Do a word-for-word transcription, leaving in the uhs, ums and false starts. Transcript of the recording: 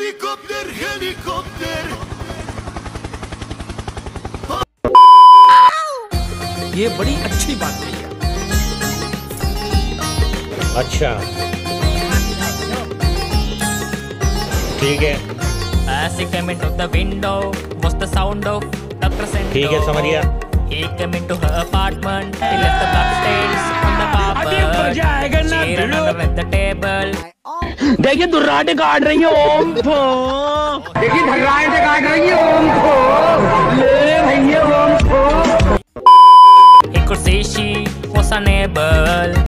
Helicopter helicopter. ये बड़ी अच्छी बात है। अच्छा ठीक है। As he came into the window was the sound of the crescendo. ठीक है समझ गया। He came into her apartment. He left the blood stains on the carpet. She ran under the table. देखिए दुर्राटे काट रही है ओम को। देखिए धर्राटे काट रही है ओम को। ले भैया ओम को। He could see she was unable